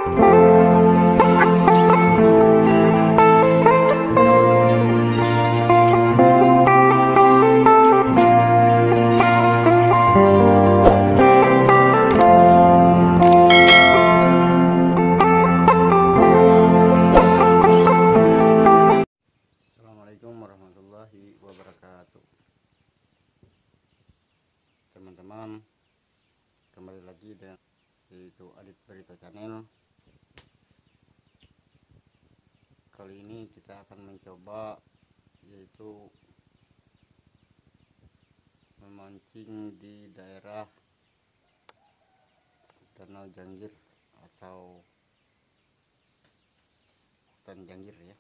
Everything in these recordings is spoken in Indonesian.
Teman-teman, kembali lagi dengan yaitu Adit Berita Channel. Kali ini kita akan mencoba yaitu memancing di daerah Danau Janggir atau hutan Janggir ya.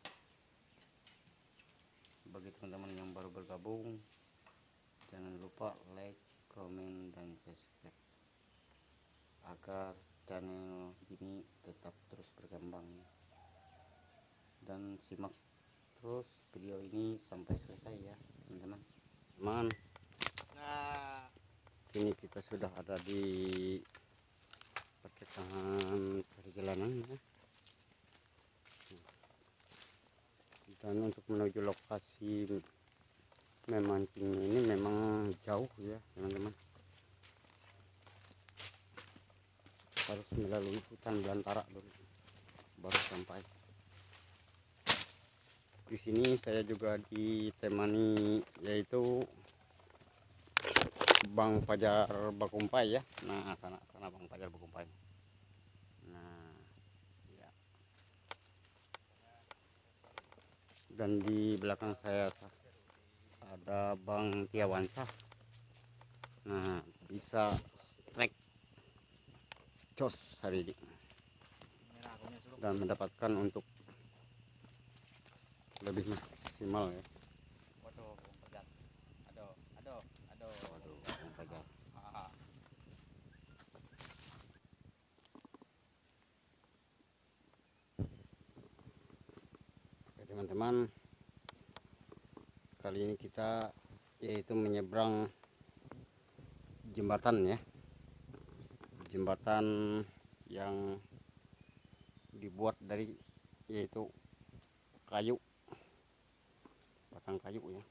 Bagi teman-teman yang baru bergabung, jangan lupa like, komen, dan subscribe agar channel ini tetap terus berkembang, dan simak terus video ini sampai selesai ya teman-teman. Nah, kini kita sudah ada di pertengahan perjalanan ya. Dan untuk menuju lokasi memancing ini memang jauh ya teman-teman, harus melalui hutan belantara dulu baru sampai. Di sini saya juga ditemani yaitu Bang Fajar Bakumpai ya. Nah, sana Bang Fajar Bakumpai. Nah, ya. Dan di belakang saya ada Bang Tiawansa. Nah, bisa strike jos hari ini dan mendapatkan untuk lebih maksimal ya. Waduh, Bang Fajar. Aduh. Waduh, Bang Fajar. Oke teman-teman, kali ini kita yaitu menyeberang jembatan ya, jembatan yang dibuat dari yaitu kayu, batang kayu ya.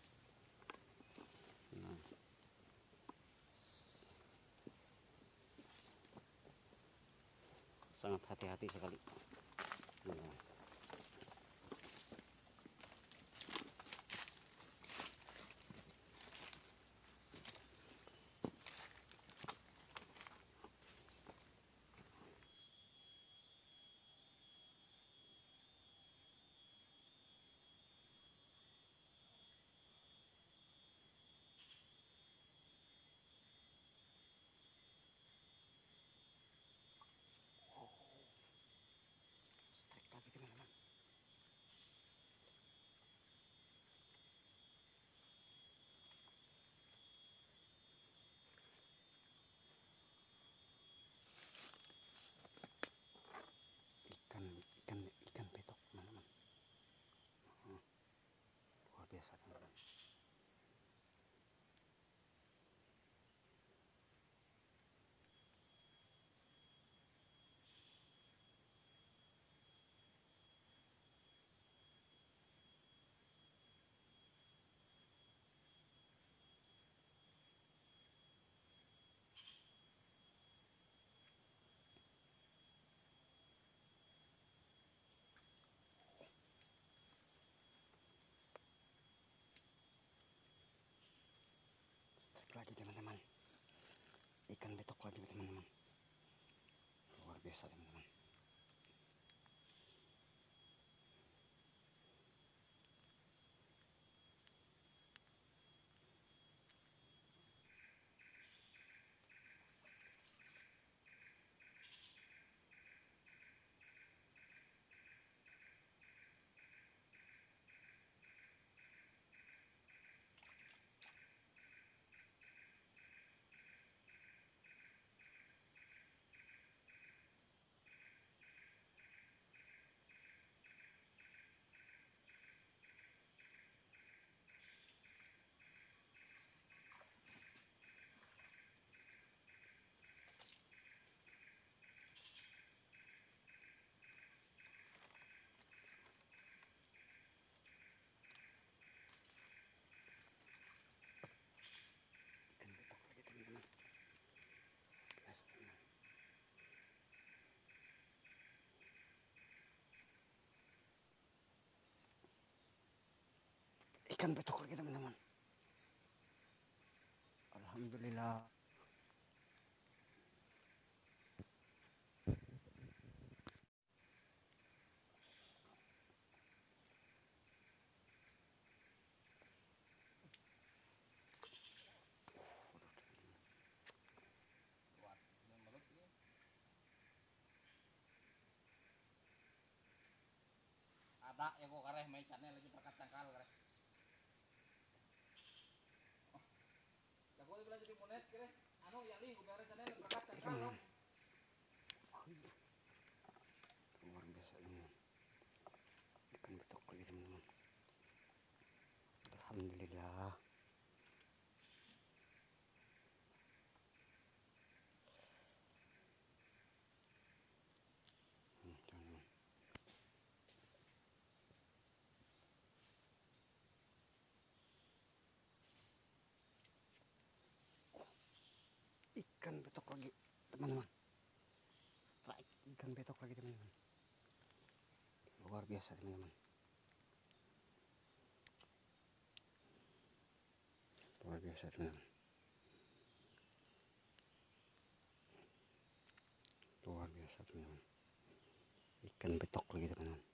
Nah, sangat hati-hati sekali. Nah. Ikan petok teman-teman. Luar biasa teman-teman. Lagi teman-teman, ikan betok lagi teman-teman, luar biasa teman-teman. Ikan betok lagi teman-teman. Alhamdulillah. Kuat. Yang balut ini. Ada ya kok kareh main channel lagi berkat tangkal kareh. Jago bilang jadi monet kira. Anu ya li udara channel berkat tangkal loh. Luar biasa ini. Ikan betok lagi teman-teman. Alhamdulillah. Teman-teman. Ikan betok lagi teman-teman. Strike ikan betok lagi teman-teman. Luar biasa teman-teman. Luar biasa teman-teman. Luar biasa teman-teman. Ikan betok lagi teman-teman.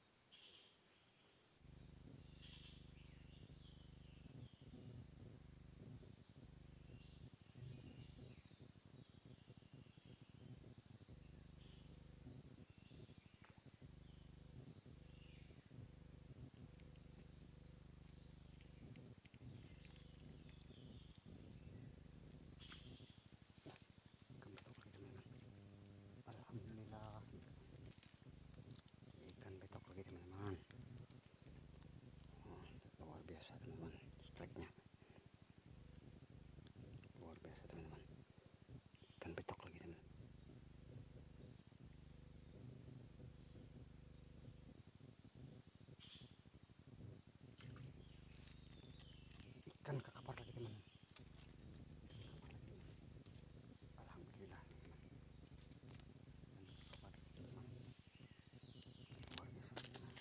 Alhamdulillah, ikan betok lagi teman-teman. Oh, luar biasa teman-teman, strike-nya luar biasa teman-teman. Ikan betok lagi teman-teman. Ikan kakapar lagi teman-teman. Alhamdulillah teman-teman. Ikan kakapar teman-teman. Luar biasa teman-teman.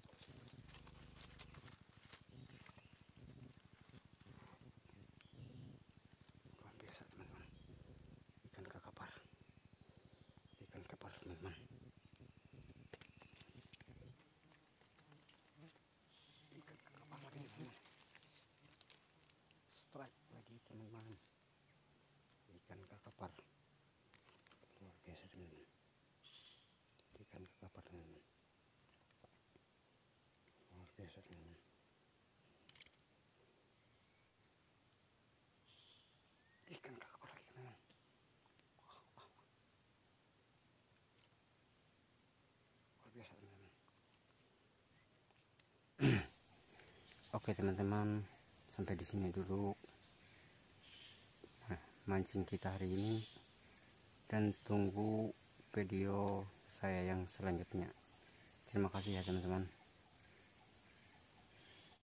Luar biasa teman-teman. Ikan kakapar. Ikan kakapar teman-teman. Ikan kakapar lagi teman-teman. Strike lagi teman-teman. Ikan kakapar. Luar biasa teman-teman. Ikan kakapar teman-teman. Luar biasa teman-teman. Ikan kakapar lagi teman-teman. Luar biasa teman-teman. Oke teman-teman, sampai di sini dulu mancing kita hari ini, dan tunggu video saya yang selanjutnya. Terima kasih ya teman-teman.